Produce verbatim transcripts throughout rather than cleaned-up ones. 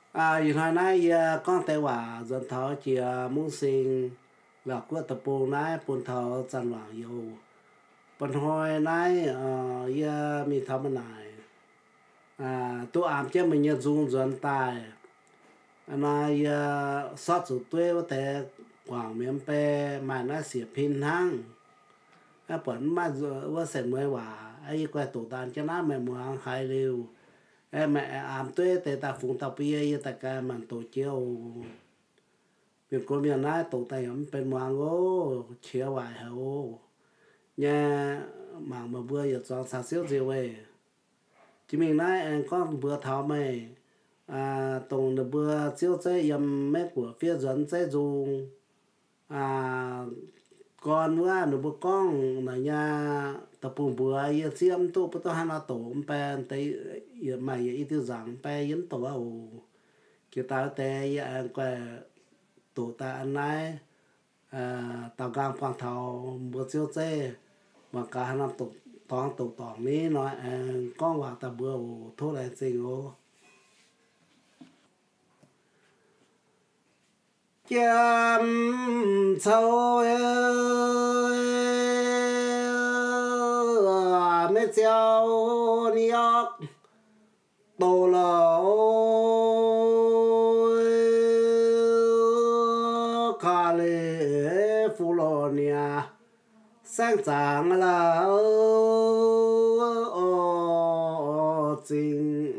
à hiện nay nay con tay quả dân thọ chỉ muốn sinh là của tập bồ nãy bồn thọ chân hoàng yêu bồn hồi nãy ờ giờ mình thọ bên này à tôi ám cho mình nhận dùng dân tài này sát chủ tuế có thể quảng miền Bắc mà nó xỉa pin hăng à bẩn mà vừa sẽ mới quả ai quay tổ tàn cho nó mẹ mua hai liều em mẹ ám tuế để ta phun tao bia ta cái màn tổ chiếu việc của mình nói tổ tay ấm bên mua ngô chiếu vài hậu nhà mảng mà vừa giờ chọn sao xíu gì vậy chỉ mình nói em con vừa tháo mày à tổng là vừa chiếu chơi yếm mấy của phía dẫn chơi dùng à con nữa nó bữa con là nhà tập bùn bữa yên xiêm tu bắt đầu hắn tổ bên tới mày ít tiêu rằng bên yếm tổ ầu kita ta tê anh qua tổ ta anh này à tao gang quang thảo bữa chiếu chơi mà cả hắn tổ toàn tổ toàn ní nói con vào ta bữa thôi là gì ô chăm sâu mấy cháu nióc tổ lầu khá lệ phù lô nia sáng sáng là ô chính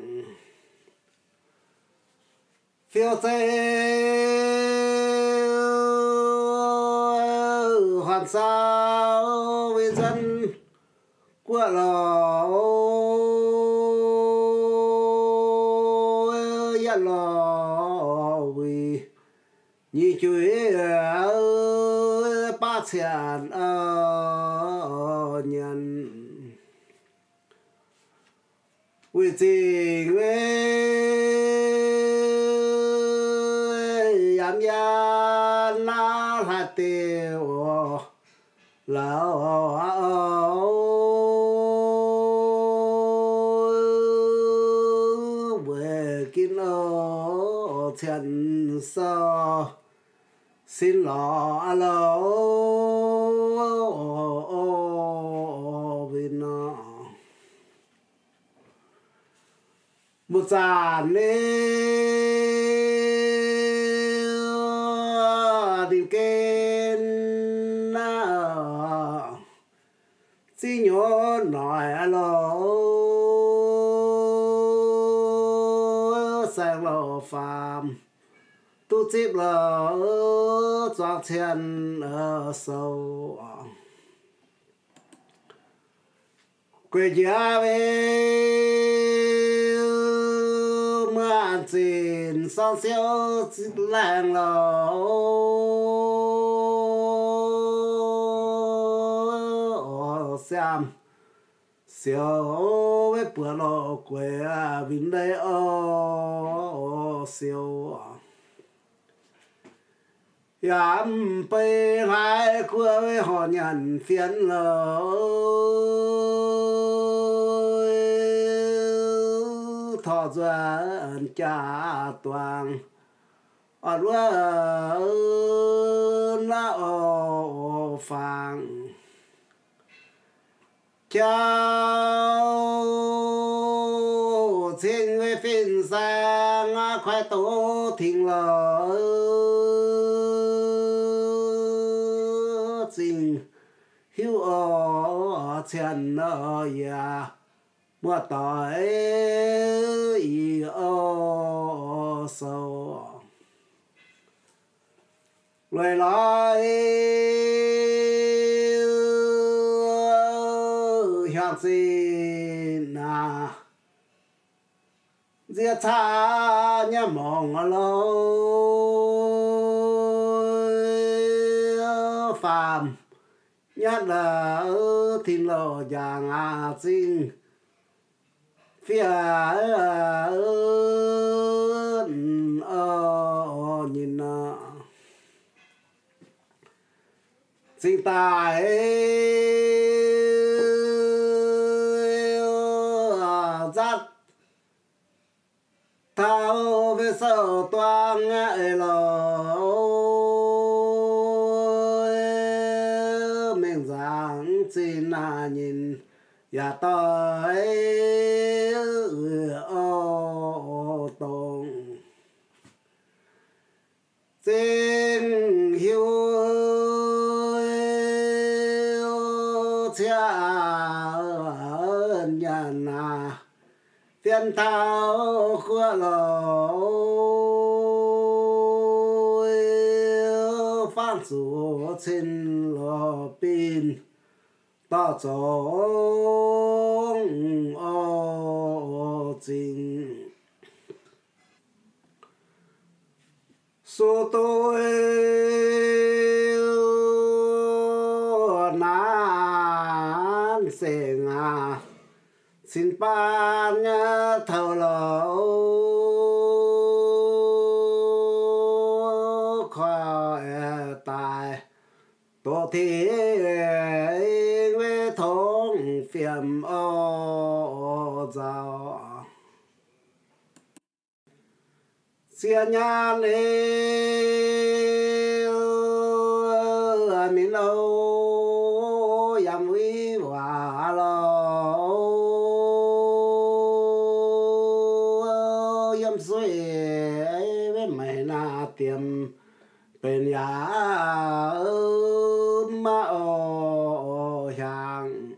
phiêu hoàn sao với dân của lò ya lò vì như chuối ba tiền ở nhân vì gì yam ya na ha tiêu lao về kinh ô thiên sao xin lọ lo vì nó một giàn đi kênh chỉ nhớ nói lo sang lo phàm tu chip là cho tiền ở sâu quê nhà về mưa ăn xin son siêu làng lò xem siêu với bữa lò quê vinh đây ô siêu yam bay hai của với họ nhận phiền lời thọ duyên cha toàn ở đó na ô phang cháu thiên với phiền sang khoai tố thình lời hiu ở trên nơi mùa tới ý ở sâu lời nói hiện xin à giết tha nhá mong lâu phàm nhất là thiên lộ giang a sinh phía ở nhìn sinh tài dắt thao châu về sau toang ấy lo mình rằng chỉ là nhìn ya tới ô tông chính hiếu cha nhà na phiền thao khua lò phan chủ trên lò pin ta chống ô chính số tôi nán sẽ ngà xin ban thầu lỗ khỏi tài tổ thi với thống phiền ô giàu xia nhà lê mình lâu yam vi hòa lo yam suy với mày na tiệm bên nhà mà ô hàng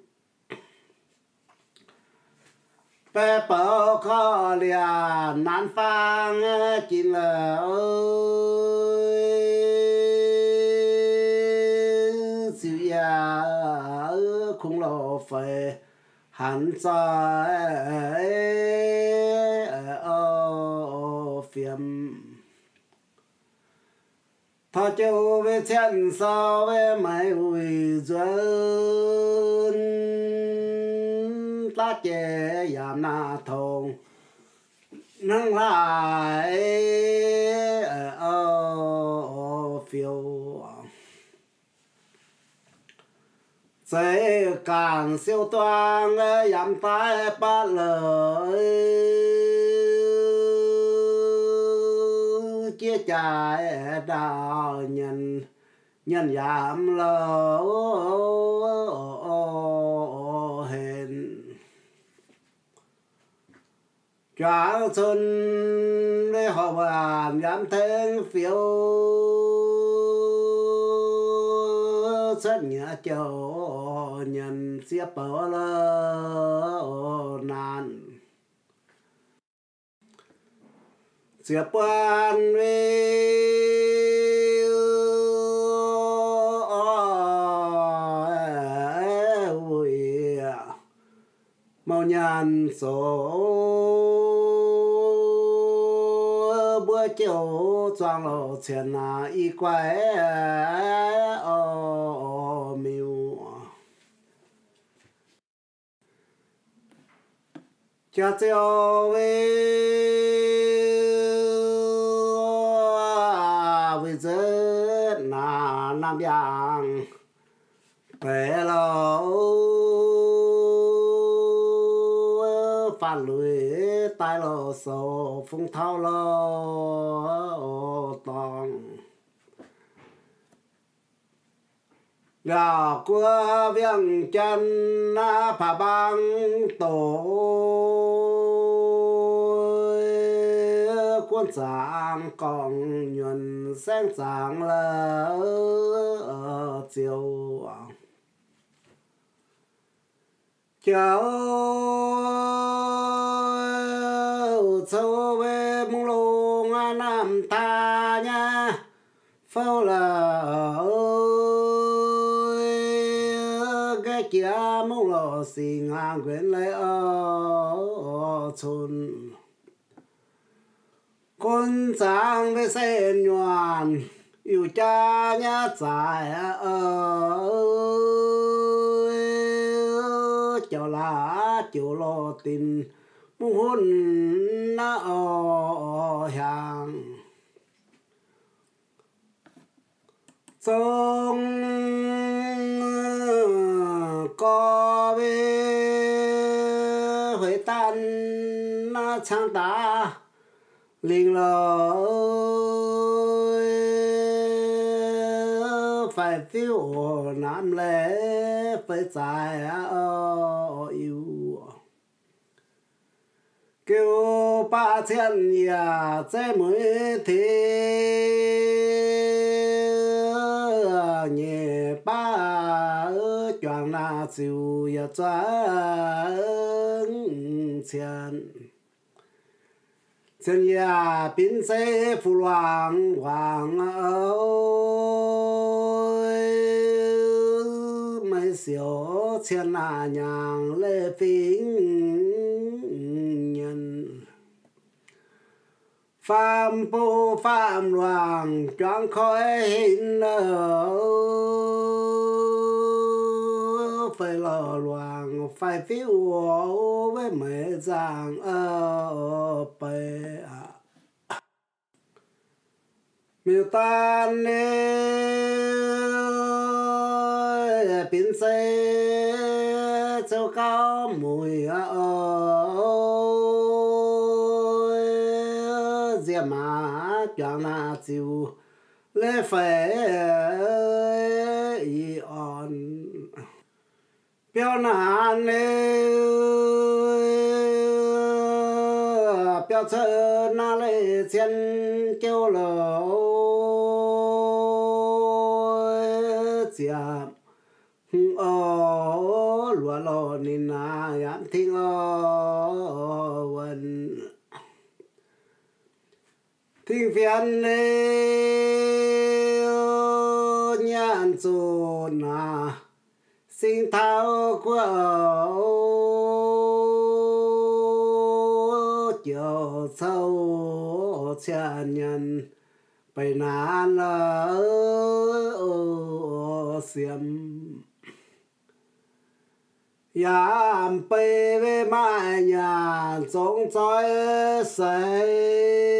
bé bảo khó liền nan phang chín là ơi siêu ya không lo phải hắn trái ở phiền thọ châu về chân sao về mai ui dân ta chế yam na thong nâng lại ở phiêu sẽ càng siêu toan yam tai ba lời chia trái đạo nhân nhân yam lỡ hẹn cho xuân với họ bàn yam thêm phiếu rất nhớ châu nhân xếp ở lỡ nan xếp quan với màu nhàn số bữa chiều choàng lộ tiền là y quái ô miu cha chiều về với rất là nam giang về lâu phản lưới tai lò sầu phong thao lo tòng gà của viếng chân phá băng tổ quân sáng còn nhuần sáng sáng là ở chiều cháu sâu về mông lô nga nam ta nha phao là cái kia mông lô xì ngang quyến lấy ở chôn con sáng với xe nhoàn yêu cha nhá dài ở cho lá chiều lo tin muốn hôn na ở hàng sông có về huế tan na chang ta linh lo phải phiêu nam lệ phải dài yêu kêu ba thiên nhà trái mới thế nhẹ ba choàng na chiều ya choàng thiên thiên nhà biến xe phù hoàng hoàng ơi mấy siêu thiên na nhàng lệ phình nhân phạm phu phạm hoàng choáng khói hình phải lo loàng phải phiêu với mấy giang ở bề miêu tan nè biến xe châu cao mùi ơi diệp mà choàng na chiều lê phải y on biểu nạn biểu thơ na lê thiên kêu lầu diệp ô lúa lò nên na yam thiên ô vân thiên phiền nhàn chu na sinh thao của chiều sâu chân nhân bay nan ở xiêm yam bay về mai nhà giống trói say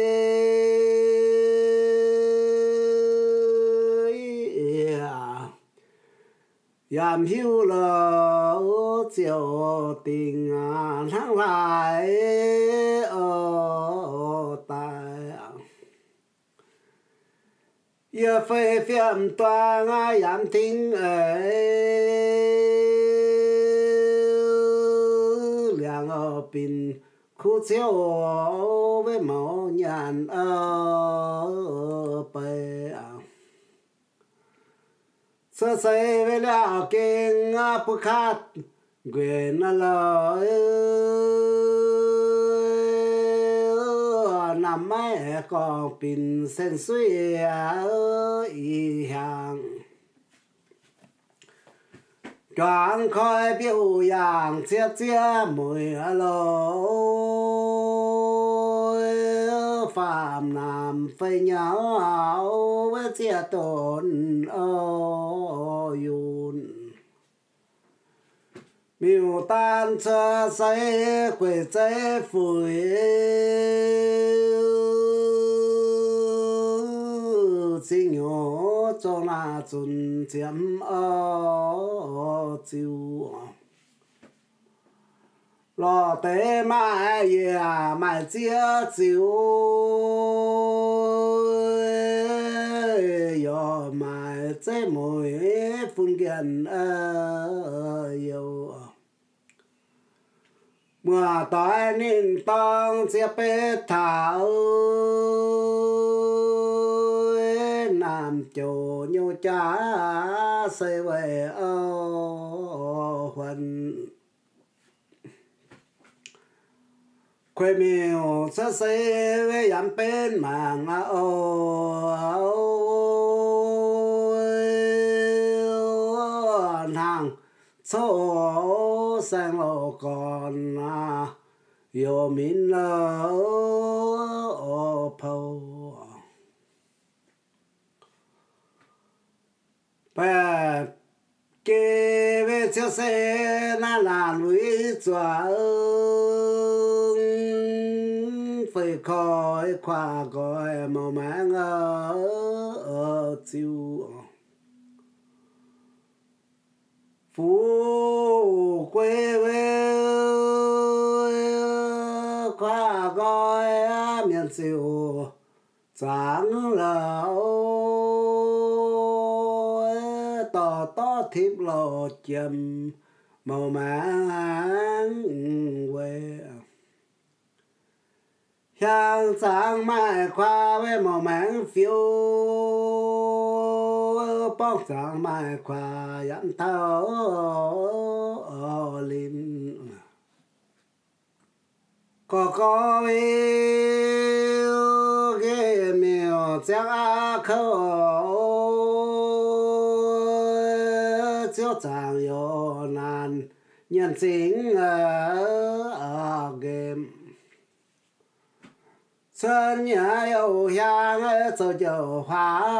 yam hiu lỡ chiều tình tháng lại ở tại giờ phê phiền toan yam thính ấy liang ở pin khu chiếu với mẫu nhàn ở bề sơ sài với lão kinh bức khát quyền lời nằm mãi còn pin sen suy ý hàng choáng khói biểu dạng chia chia mùi lối phạm nam phải nháo áo với chia tổn ô yun miêu tan cho say quỷ trái phủi xin nhớ cho na chun chiếm ô chiu lo tế mai ya mai chia chiu yo mai chế mùi phun kiền yêu mùa tối nên tông chia bê thảo nam chỗ nhau cha xây về ô huân quê miêu sẽ xây với yam bên màng ô hàng số sang lộ còn yêu min lỡ phâu bà kê về chiếc xe na là núi chùa phải khỏi khoa gọi màu mang ở chiều phú quê về khoa gọi miền siêu sáng lầu tỏ tỏ thiếp lộ chầm màu máng quê Hàng sáng mai khoa với màu máng phiêu bóng sáng mai khoa dẫn thao linh có có yêu ghê miêu chắc khâu chiếu chẳng yêu nan nhân sinh ở game xuân nhà yêu 향 cho cho hoa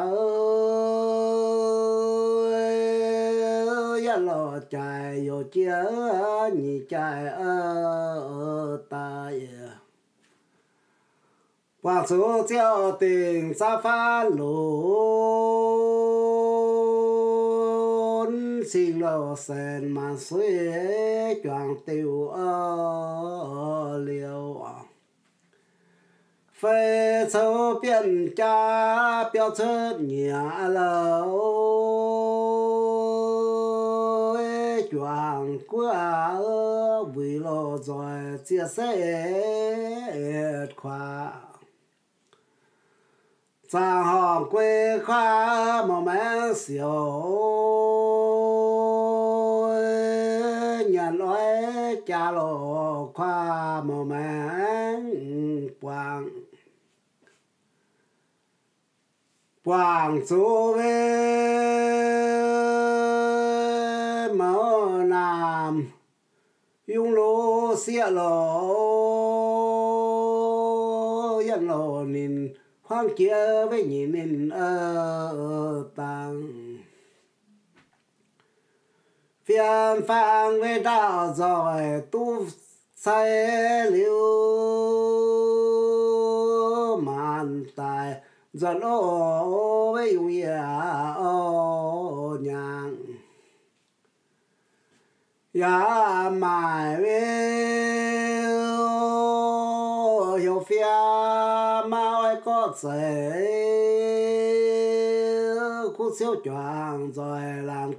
yên lộ trái yêu chia nhị trái ở tai quang số chiếu tình xa pha lún xin lộ sen mà suy choàng tiêu ở liều phê sâu biển cha biểu chất nhà lâu choàng qua vì lo rồi chia sẻ khoa sang hòn quê khoa mà mẹ xỉu nhà nói cha lộ khoa mà mẹ quang quang số về mẫu nam yung lô xia lô yên lô nín khoang kia với nhìn nín ở tăng phiền phang với đạo rồi tu say liu màn tài dần ô với yêu ô nhang ya mai với yêu phía mau có thể khu siêu choàng rồi làm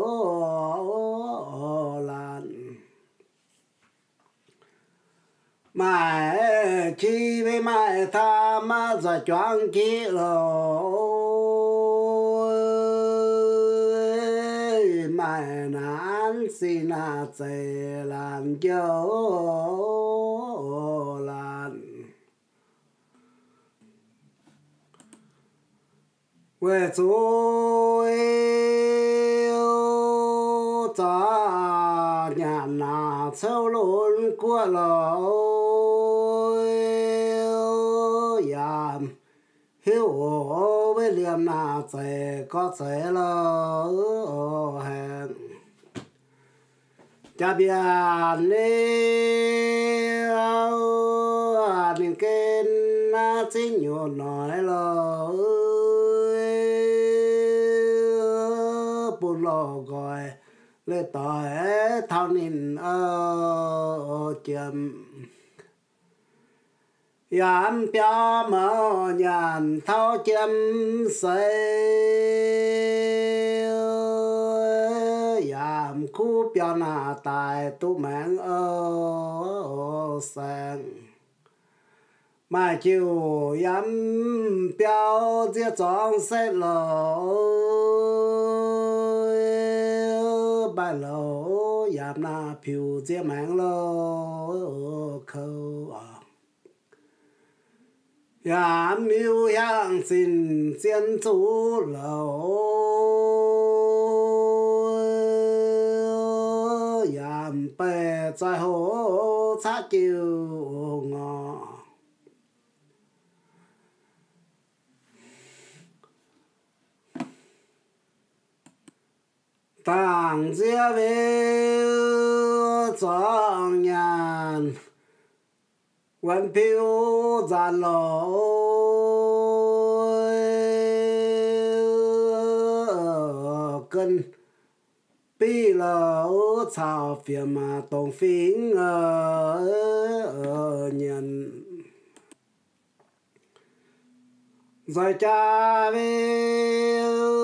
câu làm mãi chi với mãi tha mà giờ choáng chi rồi mãi nán xin à chế làm dấu làm quê chú cho nhà nào sâu luôn của lối yam hiểu với liềm nào sẽ có sẽ lo hẹn cha biển đi nên kênh na xin nhiều nói lo buồn lo gọi lê tỏi thao nín ở chấm yam bia mơ nhàn thao chấm say yam khu bia na tài tu mang ở sang mai chiều yam bia chia chọn say lối bài lô yam na phiêu chia mang lô khâu yam yêu yang xin xiên chú lô yam bè在hồ cha chiều ngọ tàng chia về trong nhàn quan phiêu giàn lối cân pi lỗ chào phiền mà tổng phím ở nhận rồi cha về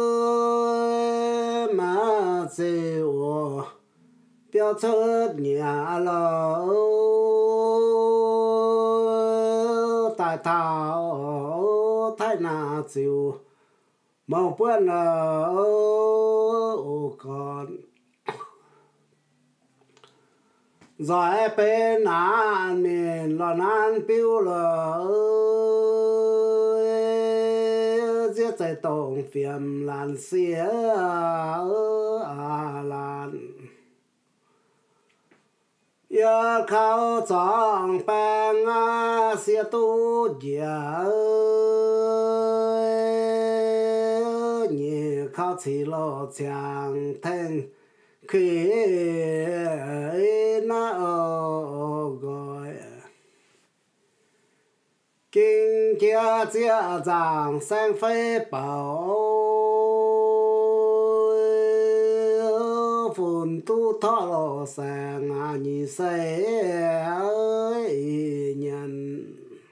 mà chịu biểu xuất nhà lỡ tại thảo thái na chịu mong buồn ở con rồi bên nan miền lo nan biểu lỡ giết chạy tổng phiền lan xía à lan giờ khao chọn bang à xía tu giờ nhị khao chỉ lo chẳng thành khi na gọi kinh kia chia giảng sang phế bảo phun tu thọ lo sang à nhị say nhân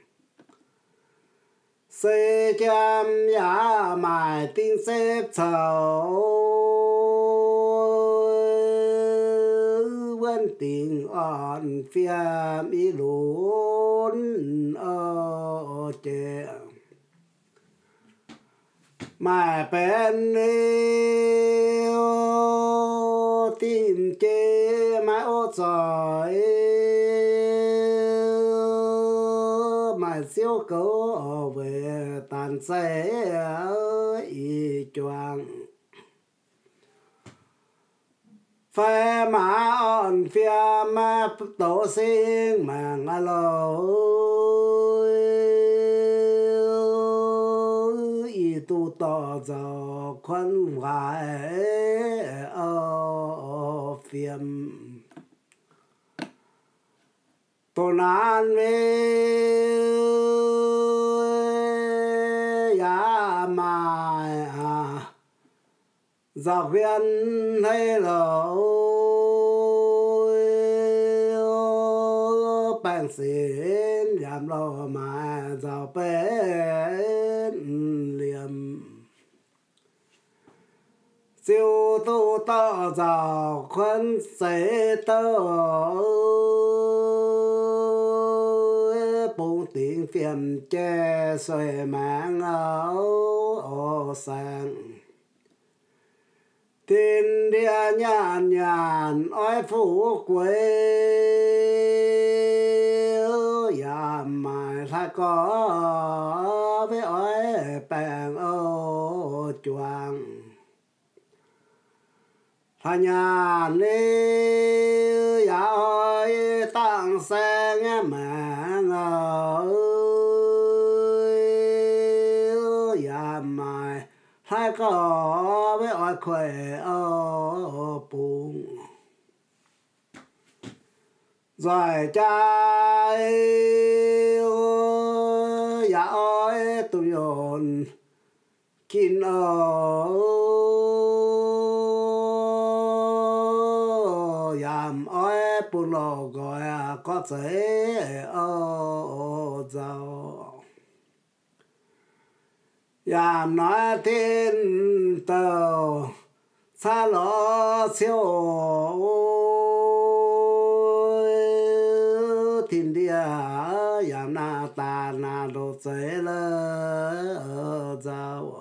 xây chăm ya mài tin xếp chầu vẫn tình on phiêm ý lún ở chè mài bên yêu tìm chê mái ô trời mài siêu cố về tàn xe ý choàng phải mà on phía mà tổ sinh mà alo ý tu tỏ cho khuân hoài ở phiêm tổ nan về ya mai à dọc viên hay lỗ bằng xin giảm lo mà dọc bên liềm siêu tu to dọc khuân sẽ tơ bốn tiếng phiền che xoay mang áo sang thiên địa nhàn nhàn oi phủ quê ya mai thay có với oi bèn ô choàng thay nhàn đi ya oi tăng xe nghe mạng ơi ya mai hai có với oi khỏe ở bụng rồi trai ya oi tụi yon kín ở yam oi bùn lò gọi có thể ở giàu yam nói thiên tàu xa lọ siêu thiên địa yam na ta na đồ chế lơ giàu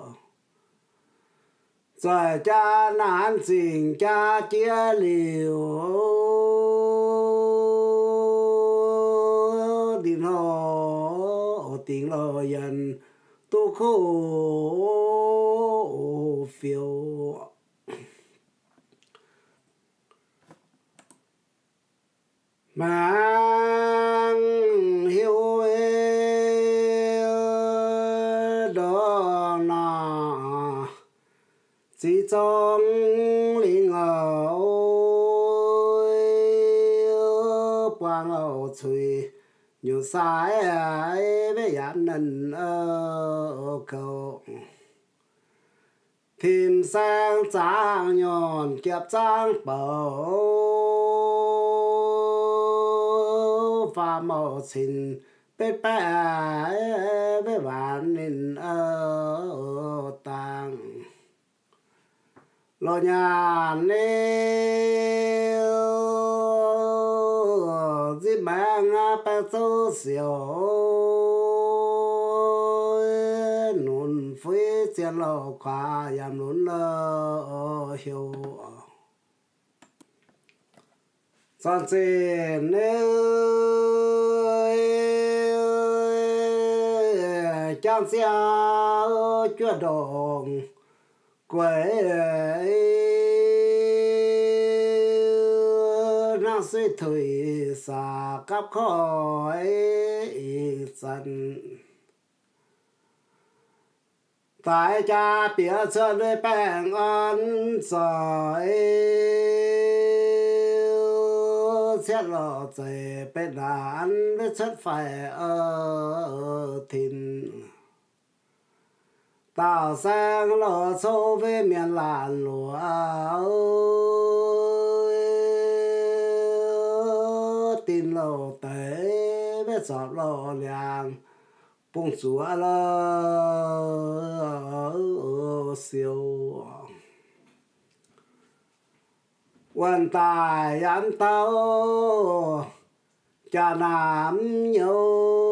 rồi cha nan xin cha chia liều đi nó tiếng lo dần tu khổ phiêu mang hiếu đó là chỉ trong linh ảo quang ảo chui nhiều sai ấy với yam nần ở cầu tìm sang trang nhọn kiếp trang bảo pha màu xin bên ba với bạn nên ở tàng lo nhà nê dĩ mang ba số xỉu nôn phơi tiền lo qua yam nôn lo hiểu son trên trang xe chưa đồng quê năng suy thủy xa cắp khỏi sân tại cha bia sơn với bèn ăn sỏi xét lọ dày bên đàn với chất phải ở thìn tạo sang lọ sâu với miền làn lúa tin lọ tế với giọt lọ liang bông chúa lơ siêu quan tài ăn tao cha nam nhớ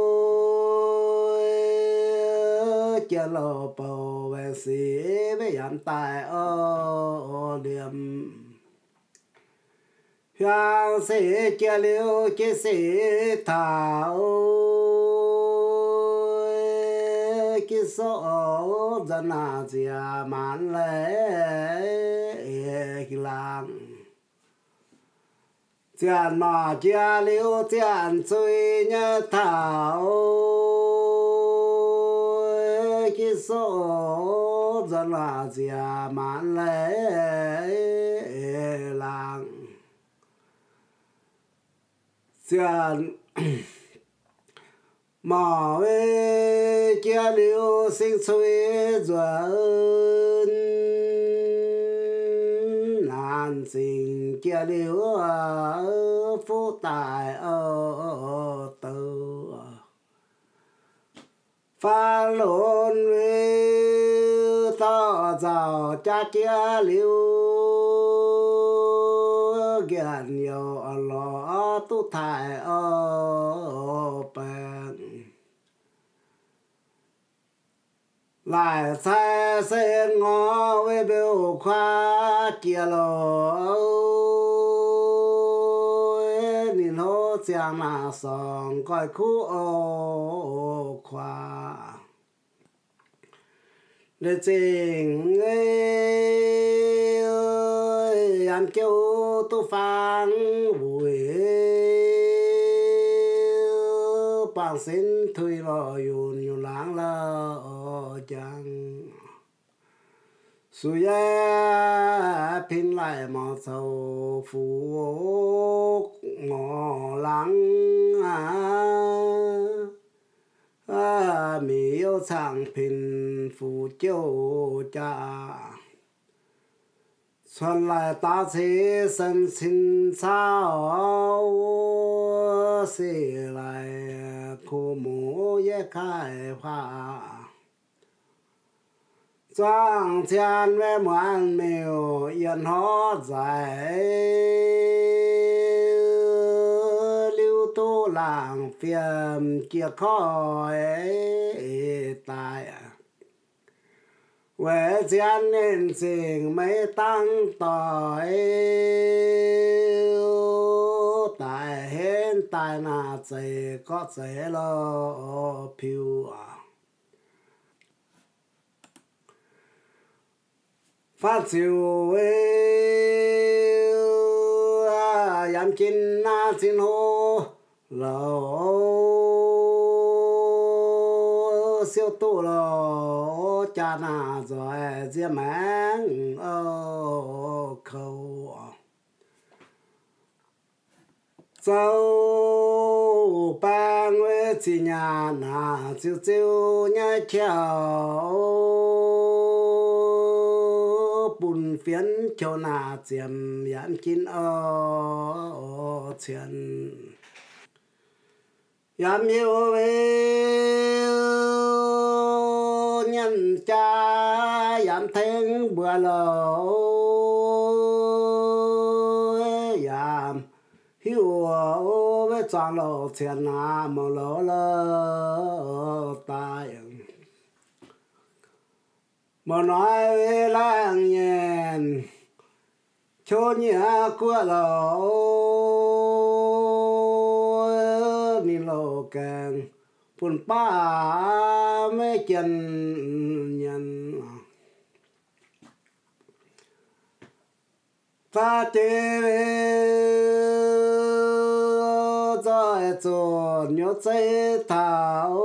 cha lô bầu về xí với ăn tài ở điểm hoàng sĩ cha liêu chi sĩ thảo ki số dân à gì mãn lệ ki lang tiền mà chia liu tiền suy nhớ thảo ki số dân à gì mãn lệ lang tiền mà về chia liu sinh suy duyên nan sinh chia liu phú tài ở từ pha lộn về to giàu cha chia liu gian nhiều lo tu thải ở bên lại xe xe ngó với biểu khoa kia lô nhìn hô chàng là sòng coi khu ô khoa để trình ơi ăn kêu tu phang vui bằng xin thui lo yun yun lang la chẳng suy pin lại mà sầu phú ngõ lắng à mi yêu sang pin phú châu cha xuân lại ta sẽ sân xin sao sẽ lại khu mũ ye khai hoa trang thiên với muôn miêu yên hót dài lưu tu làng phiền kia khỏi tài quê thiên nênสิ่งmấy tăng tỏi tại hiện tại là chỉ có thể lo phiêu phát chiều yam chín na xin hô lô siêu tu lô cha na rồi diêm mang ô khâu dâu ba người chỉ nhà na chiêu chiêu nhá chào bùn phiến cho na chiếm yam chín ô chuyện yam yêu về nhân cha yam thèn bữa lỡ yam hiu về trang lỡ tiền na mà lỡ lỡ tai mà nói về làng nhện cho nhà của lỡ ni lô càng phun ba mấy chân nhân ta chơi rồi cho nhớ chơi thảo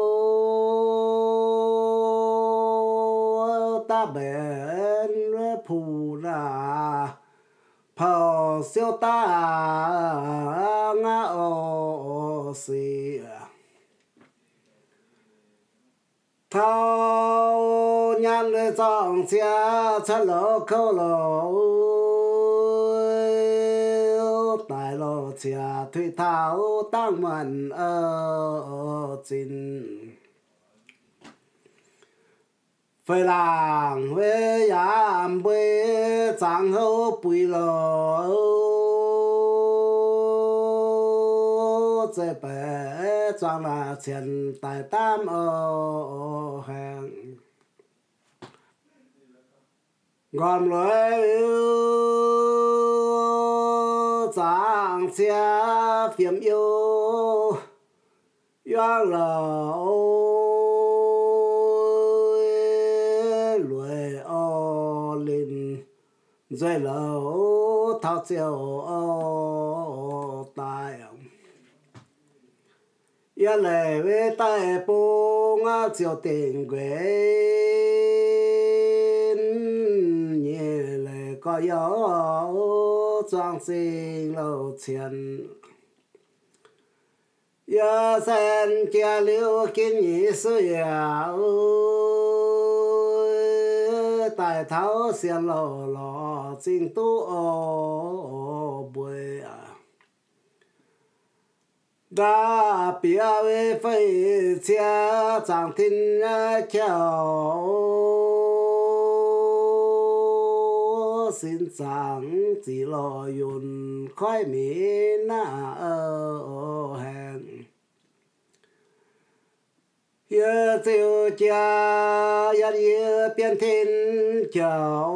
ta bên phù ra phò siêu ta ngã ô xì thao nhan lệ dòng xe chân lỗ khâu lỗ tại lỗ xe thủy thao tăng mần ở trên phải làng với yam với trang hậu bùi lỗ chế bé trang là tiền tài tam ở hàng gom lối trang xe phiếm yêu yoang lỗ lối ô linh rồi lỗ thao chiều ô tai ya lệ về tay bông á chiều tình quên nhẹ lệ có gió trang sinh lâu tiền ya sen kia liu kinh nhị sư ya tại tháo xiên lò lò chính tu ô bơi à đã bia về phải chia chẳng tin khéo xin chẳng chỉ lo yun khói mi na ở hẹn yêu chiều cha yêu yêu biến thiên khéo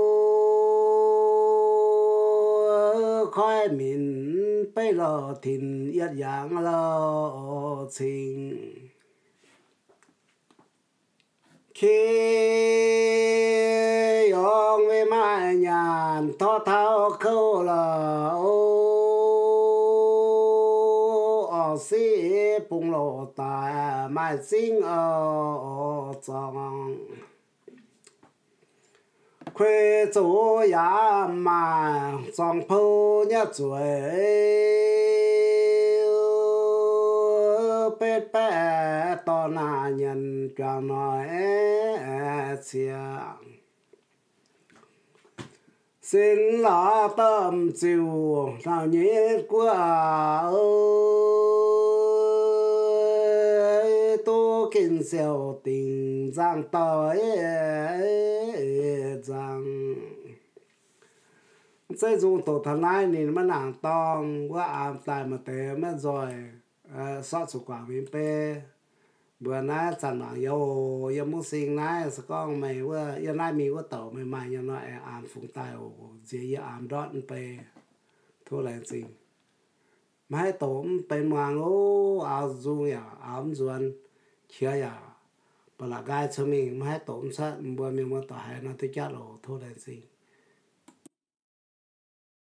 khói mình bây giờ thìn yết yang lo情 khi yong về mai nhàn thọ thao khâu là ô sĩ bùng lộ tài mai sinh ở trong khuê chủ ya mà trong phố nhà chuối bết bé to na nhân cho nói xiang xin là tâm chiều nào nhé của tu kinh siêu tình giang tới giang xây dùng tổ thần này nên mà nàng tòng qua ám tài mà tế mà rồi sót sự quả mình bê bữa nay chẳng nói yêu yêu muốn sinh này sẽ con mày qua yêu nay mình qua tổ mày mày như nói ám phụng tài ổ dễ yêu ám đót bê thôi là gì mà hai tổ bên ngoài ô áo dung ya ám duan kia ya bà là gai cho mình mà hai tổ sát bữa mình qua tổ hai nó tới chết rồi thôi là gì